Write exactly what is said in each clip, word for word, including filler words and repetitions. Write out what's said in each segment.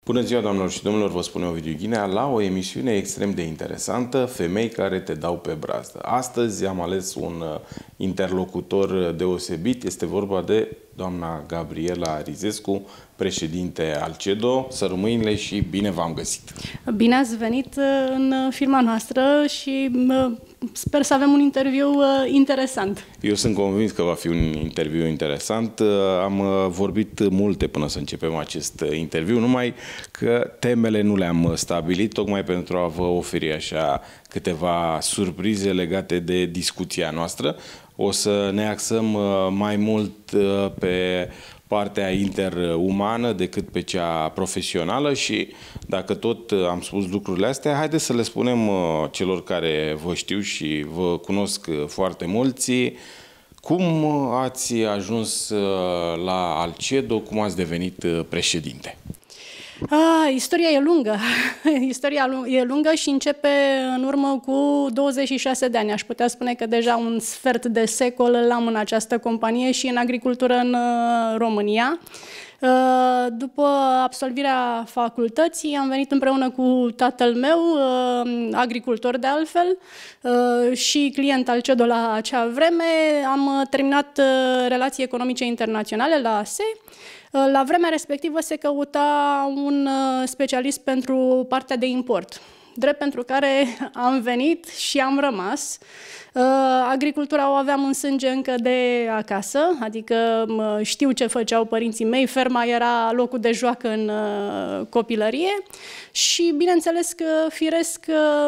Bună ziua, doamnelor și domnilor, vă spune Ovidiu Ghinea la o emisiune extrem de interesantă, Femei care te dau pe brazdă. Astăzi am ales un interlocutor deosebit, este vorba de doamna Gabriela Rizescu, președinte al CEDO. Sărmâinile și bine v-am găsit! Bine ați venit în firma noastră și sper să avem un interviu interesant. Eu sunt convins că va fi un interviu interesant. Am vorbit multe până să începem acest interviu, numai că temele nu le-am stabilit, tocmai pentru a vă oferi așa câteva surprize legate de discuția noastră. O să ne axăm mai mult pe partea interumană decât pe cea profesională și dacă tot am spus lucrurile astea, haideți să le spunem celor care vă știu și vă cunosc foarte mulți. Cum ați ajuns la al CEDO, cum ați devenit președinte? Ah, istoria e lungă. Istoria e lungă și începe în urmă cu douăzeci și șase de ani. Aș putea spune că deja un sfert de secol l-am în această companie și în agricultură în România. După absolvirea facultății am venit împreună cu tatăl meu, agricultor de altfel, și client al CEDO la acea vreme. Am terminat relații economice internaționale la A S E. La vremea respectivă se căuta un specialist pentru partea de import, drept pentru care am venit și am rămas. Agricultura o aveam în sânge încă de acasă, adică știu ce făceau părinții mei, ferma era locul de joacă în copilărie și bineînțeles că firesc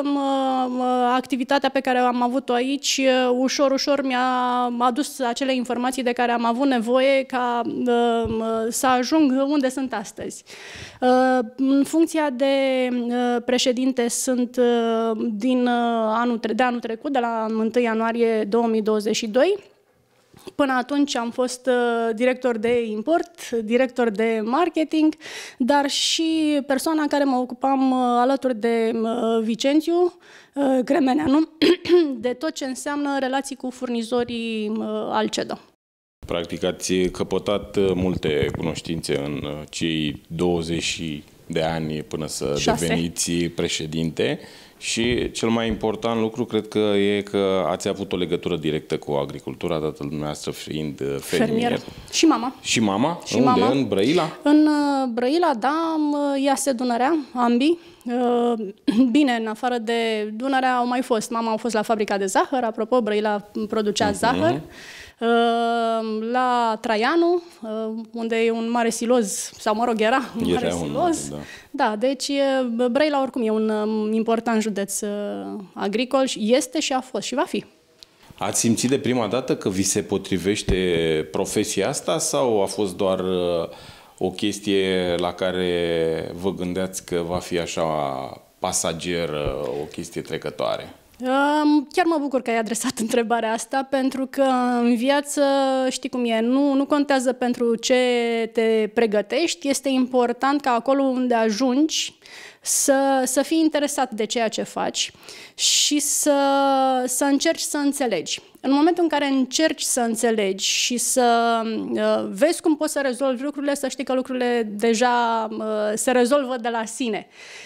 activitatea pe care am avut-o aici ușor, ușor mi-a adus acele informații de care am avut nevoie ca să ajung unde sunt astăzi. În funcția de președinte sunt din anul, de anul trecut, de la întâi ianuarie două mii douăzeci și doi. Până atunci am fost director de import, director de marketing, dar și persoana care mă ocupam alături de Vicențiu Cremeneanu de tot ce înseamnă relații cu furnizorii al CEDO. Practic ați căpătat multe cunoștințe în cei douăzeci de ani până să Șase. deveniți președinte și cel mai important lucru cred că e că ați avut o legătură directă cu agricultura, tatăl dumneavoastră fiind fermier. fermier. Și mama. Și mama? Și Unde? Mama. În Brăila? În Brăila, da, Iase Dunărea, ambii. Bine, în afară de Dunărea au mai fost. Mama a fost la fabrica de zahăr, apropo, Brăila producea uh-huh. zahăr. La Traianu, unde e un mare siloz, sau mă rog, era un mare era siloz. Un, da. da, deci Brăila oricum e un important județ agricol, este și a fost și va fi. Ați simțit de prima dată că vi se potrivește profesia asta sau a fost doar o chestie la care vă gândeați că va fi așa pasager, o chestie trecătoare? Chiar mă bucur că ai adresat întrebarea asta, pentru că în viață, știi cum e, nu, nu contează pentru ce te pregătești, este important ca acolo unde ajungi să, să fii interesat de ceea ce faci și să, să încerci să înțelegi. În momentul în care încerci să înțelegi și să uh, vezi cum poți să rezolvi lucrurile, să știi că lucrurile deja uh, se rezolvă de la sine.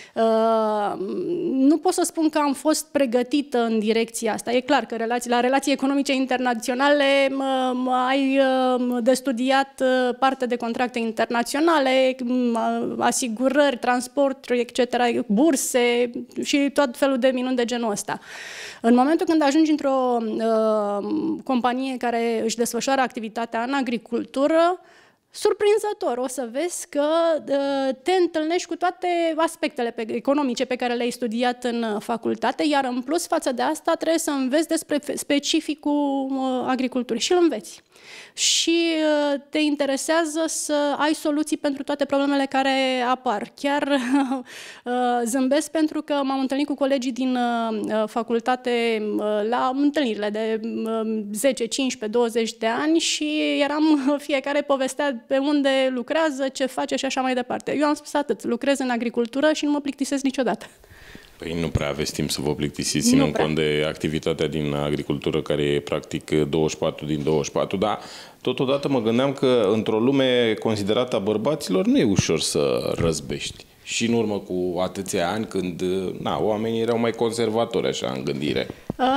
Uh, nu pot să spun că am fost pregătită în direcția asta. E clar că relații, la relații economice internaționale uh, ai uh, de studiat uh, parte de contracte internaționale, uh, asigurări, transporturi, et cetera, burse și tot felul de minuni de genul ăsta. În momentul când ajungi într-o uh, companie care își desfășoară activitatea în agricultură, surprinzător, o să vezi că uh, te întâlnești cu toate aspectele pe, economice pe care le-ai studiat în facultate, iar în plus față de asta trebuie să înveți despre specificul uh, agriculturii și îl înveți. Și uh, te interesează să ai soluții pentru toate problemele care apar. Chiar uh, zâmbesc pentru că m-am întâlnit cu colegii din uh, facultate uh, la întâlnirile de uh, zece, cincisprezece, douăzeci de ani și eram, fiecare povestea pe unde lucrează, ce face și așa mai departe. Eu am spus atât, lucrez în agricultură și nu mă plictisesc niciodată. Păi nu prea aveți timp să vă plictisiți, ținând cont de activitatea din agricultură, care e practic douăzeci și patru din douăzeci și patru, dar totodată mă gândeam că într-o lume considerată a bărbaților nu e ușor să răzbești. și în urmă cu atâția ani, când na, oamenii erau mai conservatori așa în gândire?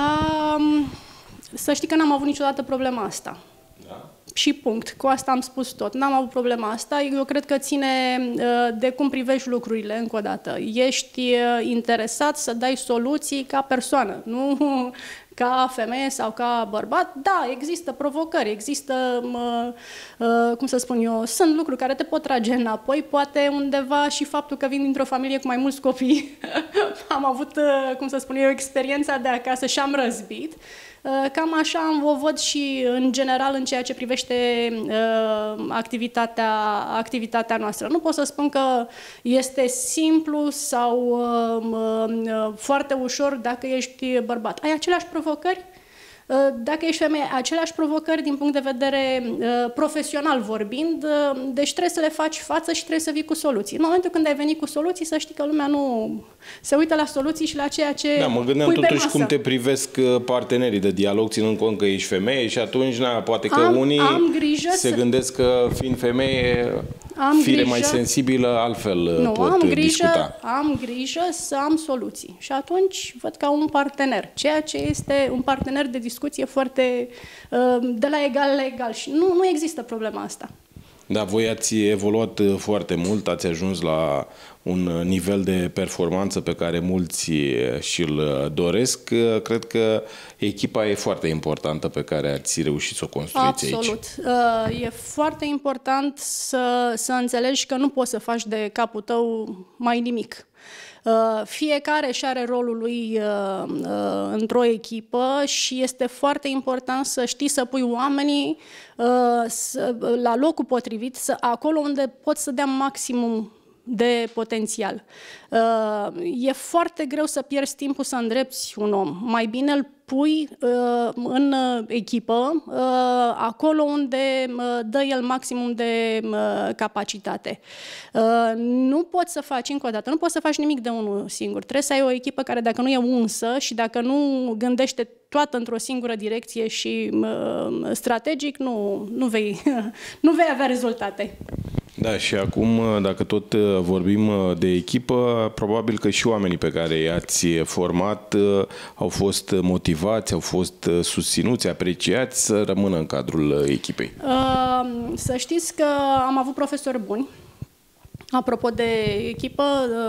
Um, să știi că n-am avut niciodată problema asta. Da? Și punct. Cu asta am spus tot. N-am avut problema asta. Eu cred că ține uh, de cum privești lucrurile, încă o dată. Ești uh, interesat să dai soluții ca persoană, nu ca femeie sau ca bărbat. Da, există provocări, există, uh, uh, cum să spun eu, sunt lucruri care te pot trage înapoi, poate undeva și faptul că vin dintr-o familie cu mai mulți copii. Am avut, uh, cum să spun eu, experiența de acasă și am răzbit. Cam așa o văd și în general în ceea ce privește uh, activitatea, activitatea noastră. Nu pot să spun că este simplu sau uh, uh, foarte ușor dacă ești bărbat. Ai aceleași provocări? Dacă ești femeie, aceleași provocări din punct de vedere uh, profesional vorbind, uh, deci trebuie să le faci față și trebuie să vii cu soluții. În momentul când ai venit cu soluții, să știi că lumea nu se uită la soluții și la ceea ce Da, mă gândeam pui pe totuși masă. cum te privesc partenerii de dialog, ținând cont că ești femeie și atunci, na, poate că am, unii am grijă se să... gândesc că fiind femeie, am fire grijă... mai sensibilă, altfel nu, pot am grijă, discuta. am grijă să am soluții. Și atunci văd ca un partener. Ceea ce este un partener de discuție foarte de la egal la egal. Și nu, nu există problema asta. Da, voi ați evoluat foarte mult, ați ajuns la un nivel de performanță pe care mulți și-l doresc. Cred că echipa e foarte importantă pe care ați reușit să o construiți aici. Absolut. E foarte important să, să înțelegi că nu poți să faci de capul tău mai nimic. Fiecare își are rolul lui uh, uh, într-o echipă și este foarte important să știi să pui oamenii uh, să, la locul potrivit, să, acolo unde poți să dea maximum de potențial. Uh, e foarte greu să pierzi timpul să îndrepți un om. Mai bine îl pui uh, în echipă, uh, acolo unde uh, dă el maximum de uh, capacitate. Uh, nu poți să faci, încă o dată, nu poți să faci nimic de unul singur. Trebuie să ai o echipă care, dacă nu e unsă și dacă nu gândește toată într-o singură direcție și uh, strategic, nu, nu, vei, nu vei avea rezultate. Da, și acum, dacă tot vorbim de echipă, probabil că și oamenii pe care i-ați format au fost motivați, au fost susținuți, apreciați să rămână în cadrul echipei. Să știți că am avut profesori buni. Apropo de echipă,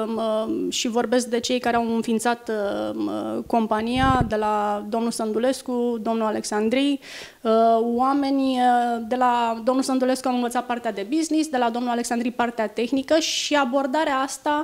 și vorbesc de cei care au înființat compania, de la domnul Sândulescu, domnul Alexandrii, oameni de la domnul Sândulescu am învățat partea de business, de la domnul Alexandrii partea tehnică și abordarea asta,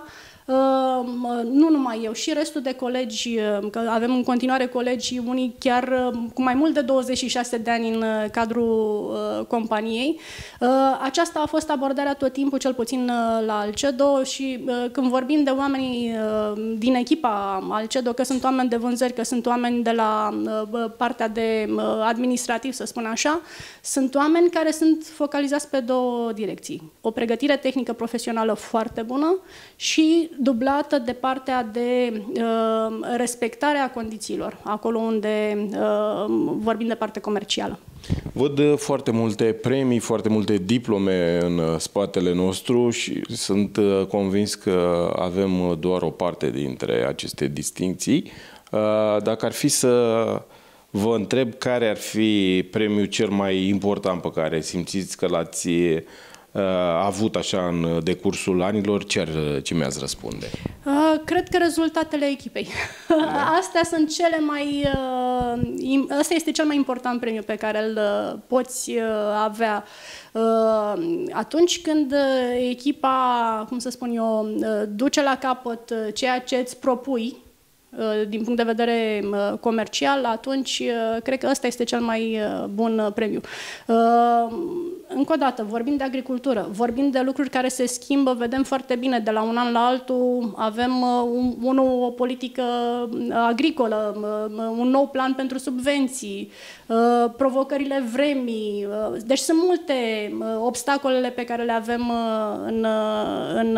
nu numai eu, și restul de colegi, că avem în continuare colegi, unii chiar cu mai mult de douăzeci și șase de ani în cadrul companiei. Aceasta a fost abordarea tot timpul, cel puțin la Alcedo, și când vorbim de oamenii din echipa Alcedo, că sunt oameni de vânzări, că sunt oameni de la partea de administrativ, să spun așa, sunt oameni care sunt focalizați pe două direcții. O pregătire tehnică profesională foarte bună și dublată de partea de uh, respectare a condițiilor, acolo unde uh, vorbim de parte comercială. Văd foarte multe premii, foarte multe diplome în spatele nostru și sunt convins că avem doar o parte dintre aceste distincții. Dacă ar fi să vă întreb care ar fi premiul cel mai important pe care simțiți că l-ați a avut așa în decursul anilor, ce, ar, ce mi-ați răspunde? Uh, cred că rezultatele echipei. Da. Astea sunt cele mai... Uh, asta este cel mai important premiu pe care îl uh, poți uh, avea. Uh, atunci când uh, echipa, cum să spun eu, uh, duce la capăt uh, ceea ce îți propui, din punct de vedere comercial, atunci cred că ăsta este cel mai bun premiu. Încă o dată, vorbim de agricultură, vorbim de lucruri care se schimbă, vedem foarte bine, de la un an la altul avem unul o politică agricolă, un nou plan pentru subvenții, provocările vremii, deci sunt multe obstacolele pe care le avem în, în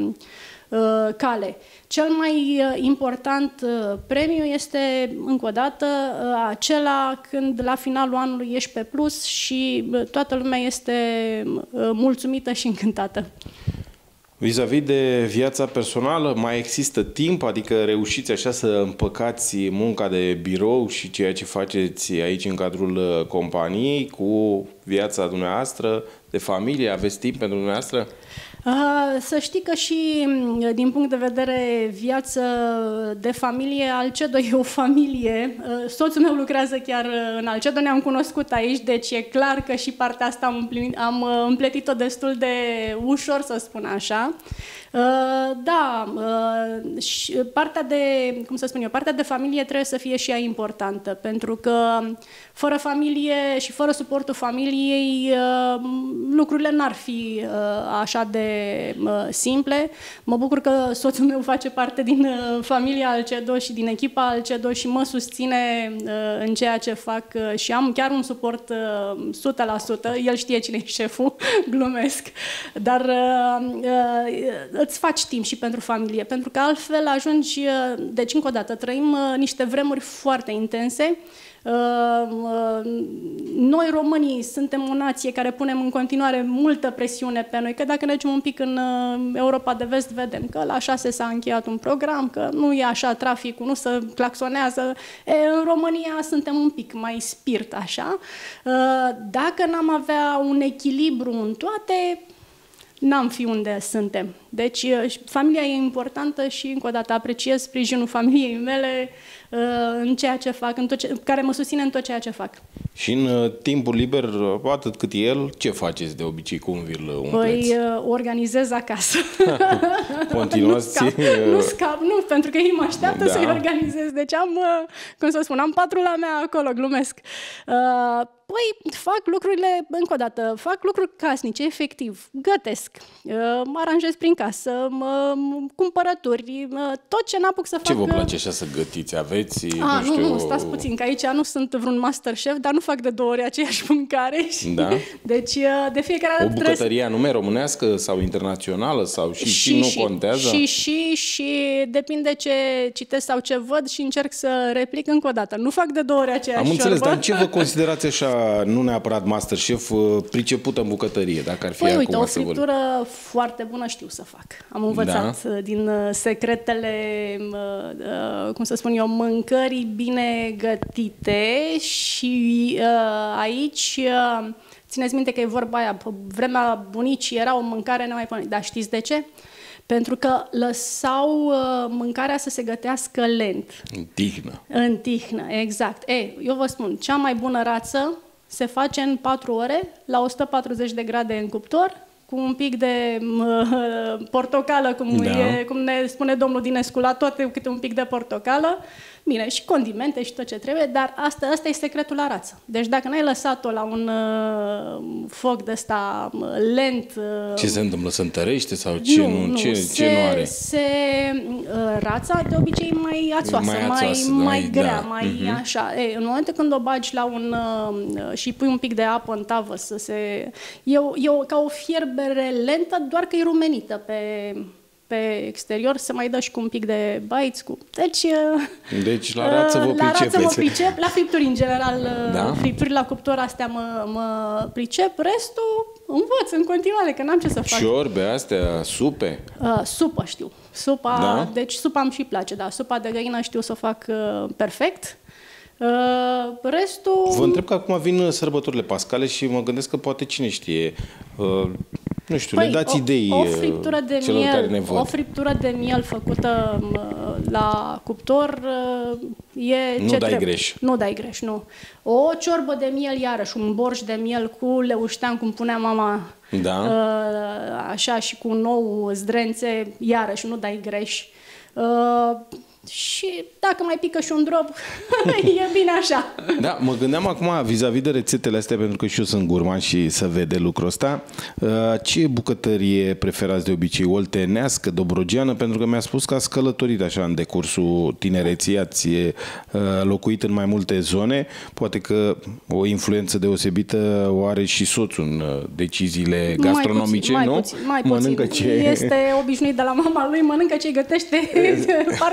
cale. Cel mai important premiu este, încă o dată, acela când la finalul anului ești pe plus și toată lumea este mulțumită și încântată. Vis-a-vis de viața personală, mai există timp? Adică reușiți așa să împăcați munca de birou și ceea ce faceți aici în cadrul companiei cu viața dumneavoastră de familie? Aveți timp pentru dumneavoastră? Să știi că și din punct de vedere viață de familie, Alcedo e o familie. Soțul meu lucrează chiar în Alcedo, ne-am cunoscut aici, deci e clar că și partea asta am, împlinit, am împletit-o destul de ușor, să spun așa. Da, și partea de, cum să spun eu, partea de familie trebuie să fie și ea importantă, pentru că fără familie și fără suportul familiei, lucrurile n-ar fi așa de simple. Mă bucur că soțul meu face parte din familia Alcedo și din echipa Alcedo și mă susține în ceea ce fac și am chiar un suport o sută la sută. El știe cine e șeful, glumesc, dar îți faci timp și pentru familie, pentru că altfel ajungi, deci încă o dată, trăim niște vremuri foarte intense. Noi românii suntem o nație care punem în continuare multă presiune pe noi, că dacă ne ducem un pic în Europa de Vest vedem că la șase s-a încheiat un program, că nu e așa traficul, nu se claxonează. E, în România suntem un pic mai spirit așa. Dacă n-am avea un echilibru în toate, n-am fi unde suntem. Deci familia e importantă și încă o dată apreciez sprijinul familiei mele în ceea ce fac, în tot ce, care mă susține în tot ceea ce fac. Și în timpul liber, atât cât el, ce faceți de obicei? Cum vi-l umpleți? Păi organizez acasă. Continuați? nu, scap, nu scap, nu, pentru că ei mă așteaptă da. să-i organizez. Deci am, cum să spun, am patrula mea acolo, glumesc. Păi fac lucrurile, încă o dată, fac lucruri casnice, efectiv, gătesc, mă aranjez prin casă, mă, cumpărături, tot ce n-apuc să fac. Ce vă place așa să gătiți? Aveți, A, nu știu... Nu, nu, stați puțin, că aici nu sunt vreun master chef, dar nu fac de două ori aceeași mâncare. Și da? Deci de fiecare dată o bucătărie anume românească sau internațională sau și, și, și nu și, contează? Și, și, și depinde ce citesc sau ce văd și încerc să replic încă o dată. Nu fac de două ori aceeași Am înțeles, șorbă. dar ce vă considerați așa, nu neapărat Masterchef, pricepută în bucătărie, dacă ar fi păi, acum uite, o să friptură vor... foarte bună știu să fac. Am învățat da. din secretele, cum să spun eu, mâncării bine gătite și aici... Țineți minte că e vorba aia, pe vremea bunicii era o mâncare nemaipomenită. Dar știți de ce? Pentru că lăsau uh, mâncarea să se gătească lent. În tihnă. În tihnă, exact. Ei, eu vă spun, cea mai bună rață se face în patru ore, la o sută patruzeci de grade în cuptor, cu un pic de uh, portocală, cum, da. e, cum ne spune domnul Dinescu, la toate câte un pic de portocală. Bine, și condimente și tot ce trebuie, dar asta, asta e secretul la rață. Deci dacă n-ai lăsat-o la un uh, foc de ăsta uh, lent... Uh, ce se întâmplă? Se întărește sau ce nu, nu, ce, se, ce nu are? Se, uh, rața de obicei mai ațoasă, mai, ațoasă, mai, mai grea, da. mai uh-huh. așa. Ei, în momentul când o bagi la un... Uh, și pui un pic de apă în tavă să se... E, e o, ca o fierbere lentă, doar că e rumenită pe... pe exterior, se mai dă și cu un pic de baiți. Cu... Deci, deci la rață vă la pricepeți. rață mă pricep, la fripturi în general, da? fripturi la cuptor, astea mă, mă pricep, restul învăț în continuare, că n-am ce să fac. Ciorbe, astea, supe? Uh, supă știu. Supa, da? Deci supa îmi și place, da. Supa de găină știu să o fac uh, perfect. Uh, restul... Vă întreb că acum vin sărbătorile pascale și mă gândesc că poate cine știe... Uh, Nu știu, păi, le dați o, idei o friptură de celor miel, care ne văd. O friptură de miel făcută la cuptor e nu ce dai trebuie. greș. Nu dai greș, nu. O ciorbă de miel, iarăși, un borș de miel cu leuștean, cum punea mama, da. așa, și cu un nou zdrențe, iarăși, nu dai greș. Și dacă mai pică și un drop, e bine așa. Da, mă gândeam acum vis-a-vis de rețetele astea, pentru că și eu sunt gurman și să vede lucrul ăsta. Ce bucătărie preferați de obicei? Oltenească, dobrogeană? Pentru că mi-a spus că ați călătorit așa în decursul tinereții, ați locuit în mai multe zone. Poate că o influență deosebită o are și soțul în deciziile gastronomice, mai nu? Puțin, mai mănâncă puțin. Ce... Este obișnuit de la mama lui, mănâncă ce gătește partea feminină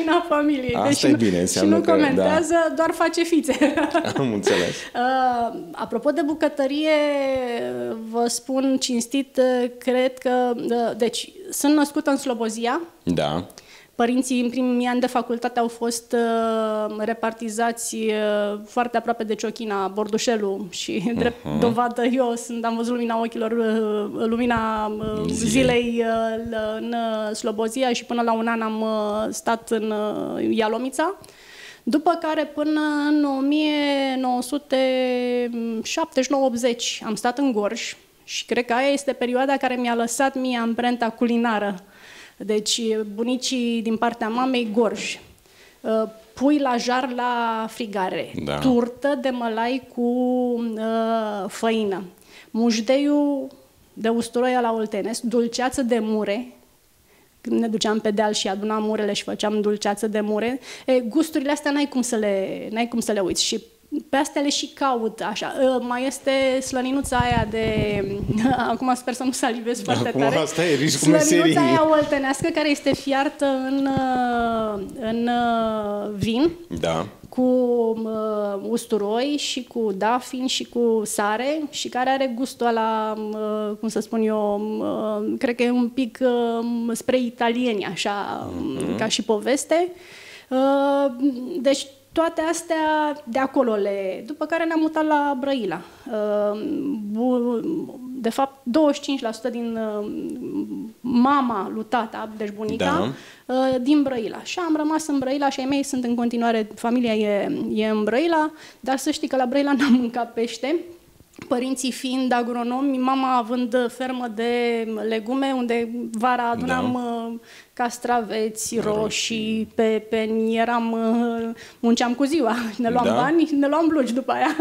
lumina familiei. Asta deci e bine, înseamnă și nu că, comentează, da. doar face fițe. Am înțeles. Uh, apropo de bucătărie, vă spun cinstit, cred că... Uh, deci, sunt născută în Slobozia. Da. Părinții în primii ani de facultate au fost uh, repartizați uh, foarte aproape de Ciochina, Bordușelu și uh-huh. drept dovadă eu sunt, am văzut lumina ochilor, uh, lumina uh, zilei uh, în uh, Slobozia și până la un an am uh, stat în uh, Ialomița. După care până în o mie nouă sute șaptezeci și nouă optzeci am stat în Gorj și cred că aia este perioada care mi-a lăsat mie amprenta culinară. Deci bunicii din partea mamei, Gorj, pui la jar la frigare, da. Turtă de mălai cu uh, făină, mușdeiul de usturoi la oltenesc, dulceață de mure, când ne duceam pe deal și adunam murele și făceam dulceață de mure, e, gusturile astea n-ai cum să le, n-ai cum să le uiți și pe astea le și caut, așa. Mai este slăninuța aia de... Acum sper să nu salivez foarte Acum tare. Asta e riscul meserii. Slăninuța aia oltenească care este fiartă în, în vin. Da. Cu uh, usturoi și cu dafin și cu sare și care are gustul ăla, uh, cum să spun eu, uh, cred că e un pic uh, spre italieni, așa, mm-hmm. ca și poveste. Uh, deci toate astea de acolo le... După care ne-am mutat la Brăila. De fapt, douăzeci și cinci la sută din mama lui tata, deci bunica, da. Din Brăila. Și am rămas în Brăila și ai mei sunt în continuare, familia e, e în Brăila, dar să știi că la Brăila n-am mâncat pește. Părinții fiind agronomi, mama având fermă de legume, unde vara adunam da. castraveți, roșii, pepeni, eram, munceam cu ziua, ne luam da. bani și ne luam blugi după aia.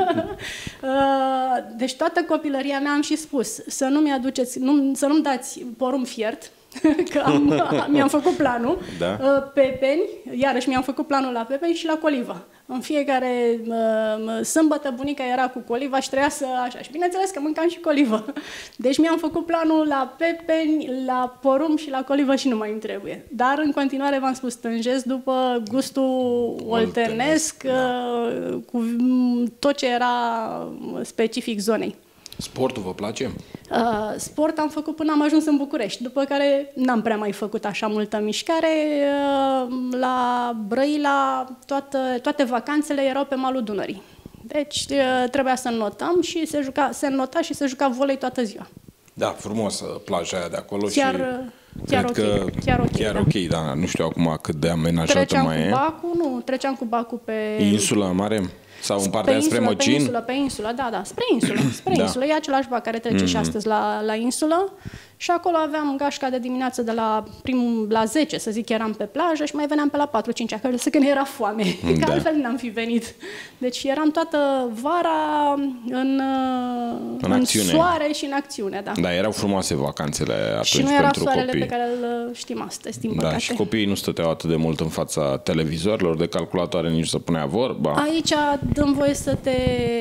Deci toată copilăria mea am și spus, să nu-mi aduceți, nu, să nu-mi dați porumb fiert, că am, mi-am făcut planul, da. pepeni, iarăși mi-am făcut planul la pepeni și la colivă. În fiecare uh, sâmbătă bunica era cu coliva și trebuia să așa. Și bineînțeles că mâncam și colivă. Deci mi-am făcut planul la pepeni, la porumb și la colivă și nu mai îmi trebuie. Dar în continuare v-am spus, tânjesc după gustul oltenesc, da. uh, cu tot ce era specific zonei. Sportul vă place? Uh, sport am făcut până am ajuns în București, după care n-am prea mai făcut așa multă mișcare. Uh, la Brăila toată, toate vacanțele erau pe malul Dunării. Deci uh, trebuia să notăm și se, juca, se nota și se juca volei toată ziua. Da, frumos plaja aia de acolo chiar, și chiar cred okay, că chiar ok, chiar da. ok, da, nu știu acum cât de amenajată treceam mai cu e. Bacu, nu, treceam cu Bacu pe... Insula Mare? Sau în partea spre Măcin? Pe insulă, pe insulă, da, da, spre insulă, spre da. insulă. E același bac care trece mm-hmm. și astăzi la, la insulă. Și acolo aveam gașca de dimineață de la primul la zece, să zic, eram pe plajă și mai veneam pe la patru cinci acasă, să că ne era foame, da. Că altfel n-am fi venit. Deci eram toată vara în, în, în soare și în acțiune, da. Da, erau frumoase vacanțele atunci și nu era pentru soarele copii. Pe care îl știm astăzi, din păcate. Da, și copiii nu stăteau atât de mult în fața televizorilor, de calculatoare, nici să punea vorba. Aici dăm voie să te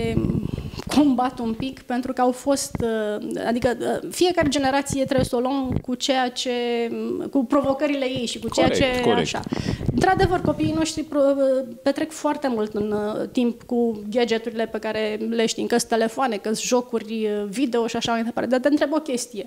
combat un pic, pentru că au fost, adică fiecare generație trebuie să o luăm cu ceea ce, cu provocările ei și cu ceea corect, ce corect. așa. Într-adevăr, copiii noștri petrec foarte mult în timp cu gadgeturile pe care le știm, că-s telefoane, că-s jocuri video și așa mai departe. Dar te întreb o chestie.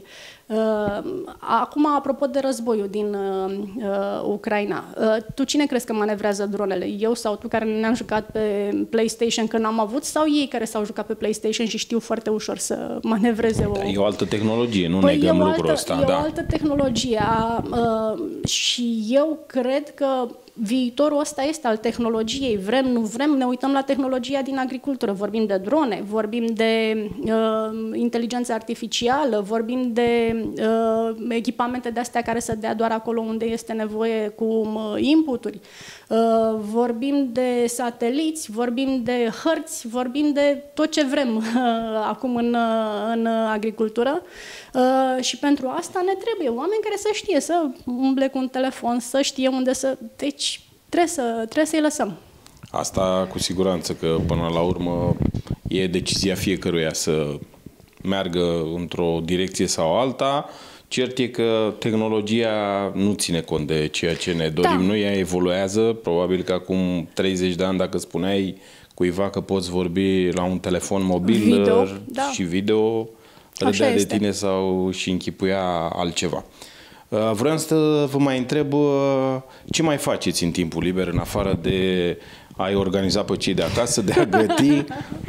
Acum, apropo de războiul din uh, Ucraina, uh, tu cine crezi că manevrează dronele? Eu sau tu care ne-am jucat pe PlayStation când am avut, sau ei care s-au jucat pe PlayStation și știu foarte ușor să manevreze o... E o altă tehnologie, nu păi negăm e lucrul altă, ăsta. E da. o altă tehnologie uh, și eu cred că viitorul ăsta este al tehnologiei. Vrem, nu vrem, ne uităm la tehnologia din agricultură. Vorbim de drone, vorbim de uh, inteligență artificială, vorbim de uh, echipamente de-astea care să dea doar acolo unde este nevoie cu uh, inputuri. Uh, vorbim de sateliți, vorbim de hărți, vorbim de tot ce vrem uh, acum în, uh, în agricultură. Uh, și pentru asta ne trebuie oameni care să știe să umble cu un telefon, să știe unde să... Deci trebuie, să, trebuie să-i lăsăm. Asta cu siguranță, că până la urmă e decizia fiecăruia să meargă într-o direcție sau alta. Cert e că tehnologia nu ține cont de ceea ce ne dorim. Da. Noi, ea evoluează. Probabil că acum treizeci de ani, dacă spuneai cuiva că poți vorbi la un telefon mobil video, da. și video, râdea de tine sau și închipuia altceva. Vreau să vă mai întreb ce mai faceți în timpul liber, în afară de a-i organiza pe cei de acasă, de a găti?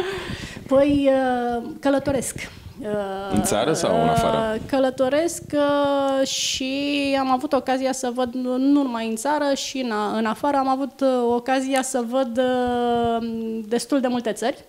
Păi călătoresc. În țară sau în afară? Călătoresc și am avut ocazia să văd, nu numai în țară, și în, în afară am avut ocazia să văd destul de multe țări.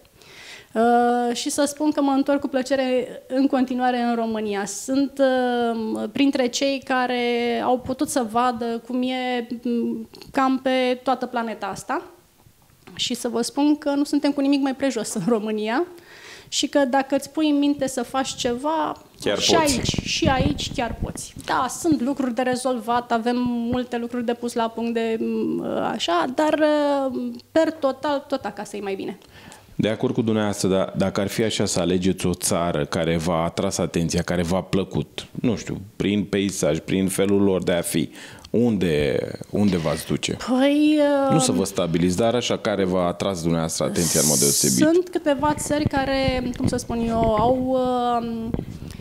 Uh, și să spun că mă întorc cu plăcere în continuare în România. Sunt uh, printre cei care au putut să vadă cum e cam pe toată planeta asta și să vă spun că nu suntem cu nimic mai prejos în România și că dacă îți pui în minte să faci ceva, chiar și poți. aici, și aici chiar poți. Da, sunt lucruri de rezolvat, avem multe lucruri de pus la punct de așa, dar per total tot acasă e mai bine. De acord cu dumneavoastră, dar dacă ar fi așa să alegeți o țară care v-a atras atenția, care v-a plăcut, nu știu, prin peisaj, prin felul lor de a fi, unde, unde v-ați duce? Păi, uh, nu să vă stabiliți, dar așa care v-a atras dumneavoastră atenția în mod deosebit. Sunt câteva țări care, cum să spun eu, au... Uh,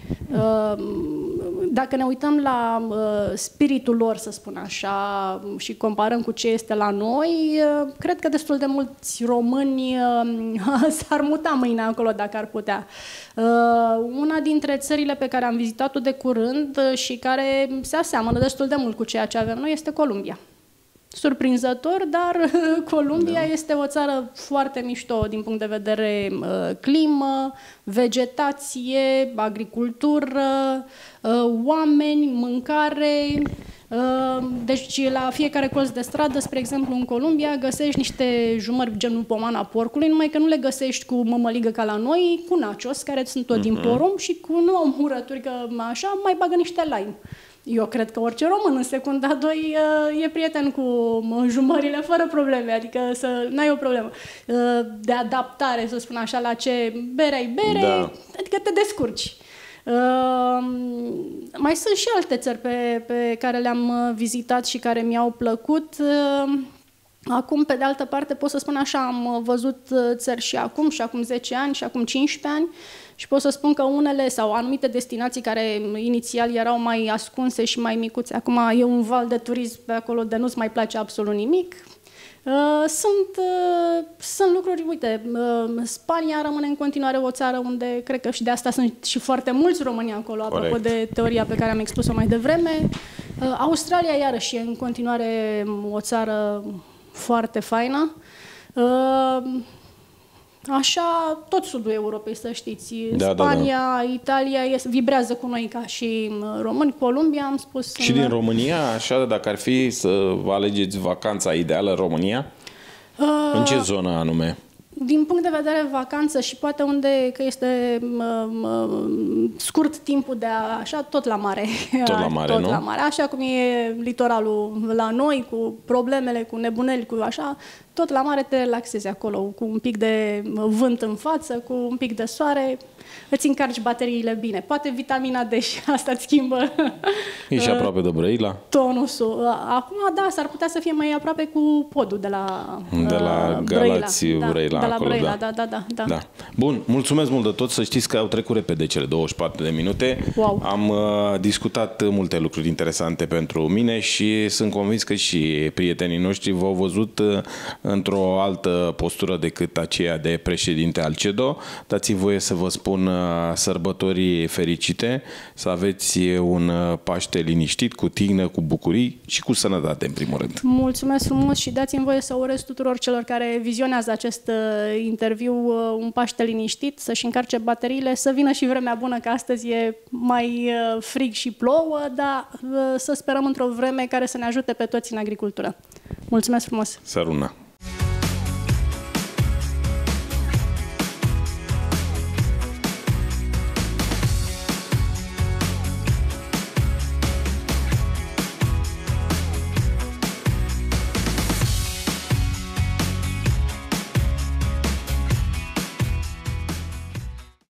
uh, dacă ne uităm la uh, spiritul lor, să spun așa, și comparăm cu ce este la noi, uh, cred că destul de mulți români uh, s-ar muta mâine acolo dacă ar putea. Uh, una dintre țările pe care am vizitat-o de curând uh, și care se aseamănă destul de mult cu ceea ce avem noi este Columbia. Surprinzător, dar Columbia da. este o țară foarte mișto din punct de vedere uh, climă, vegetație, agricultură, uh, oameni, mâncare. Uh, deci la fiecare colț de stradă, spre exemplu în Columbia, găsești niște jumări genul pomana porcului, numai că nu le găsești cu mămăligă ca la noi, cu nachos, care sunt tot uh-huh. din porumb și cu nu au murături, că așa, mai bagă niște lime. Eu cred că orice român în secunda doi e prieten cu jumările fără probleme, adică să n-ai o problemă de adaptare, să spun așa, la ce bere ai bere, da. Adică te descurci. Uh, mai sunt și alte țări pe, pe care le-am vizitat și care mi-au plăcut. Uh, acum, pe de altă parte, pot să spun așa, am văzut țări și acum, și acum zece ani, și acum cincisprezece ani, și pot să spun că unele sau anumite destinații care inițial erau mai ascunse și mai micuțe, acum e un val de turism pe acolo de nu-ți mai place absolut nimic. Uh, sunt, uh, sunt lucruri, uite, uh, Spania rămâne în continuare o țară unde cred că și de asta sunt și foarte mulți români acolo, Corect. apropo de teoria pe care am expus-o mai devreme. Uh, Australia iarăși e în continuare o țară foarte faină. Uh, Așa, tot sudul Europei, să știți. Da, Spania, da, da. Italia este, vibrează cu noi ca și români. Columbia, am spus. Și din România, așa, dacă ar fi să vă alegeți vacanța ideală în România, uh, în ce zonă anume? Din punct de vedere vacanță și poate unde că este uh, scurt timpul de a, așa, tot la mare. Tot la mare, tot nu? La mare. Așa cum e litoralul la noi, cu problemele, cu nebuneli, cu așa, tot la mare te relaxezi acolo, cu un pic de vânt în față, cu un pic de soare, îți încarci bateriile bine. Poate vitamina D și asta îți schimbă e și aproape de Brăila? Tonusul. Acum, da, s-ar putea să fie mai aproape cu podul de la De la Galați Brăila. Da, de la acolo, Brăila, da. Da, da, da, da. Bun, mulțumesc mult de tot. Să știți că au trecut repede cele douăzeci și patru de minute. Wow. Am uh, discutat multe lucruri interesante pentru mine și sunt convins că și prietenii noștri v-au văzut uh, într-o altă postură decât aceea de președinte al C E D O. Dați-mi voie să vă spun uh, sărbători fericite, să aveți un uh, Paște liniștit, cu tignă, cu bucurii și cu sănătate, în primul rând. Mulțumesc frumos și dați-mi voie să urez tuturor celor care vizionează acest uh, interviu uh, un Paște liniștit, să-și încarce bateriile, să vină și vremea bună, că astăzi e mai uh, frig și plouă, dar uh, să sperăm într-o vreme care să ne ajute pe toți în agricultură. Mulțumesc frumos! Săruna!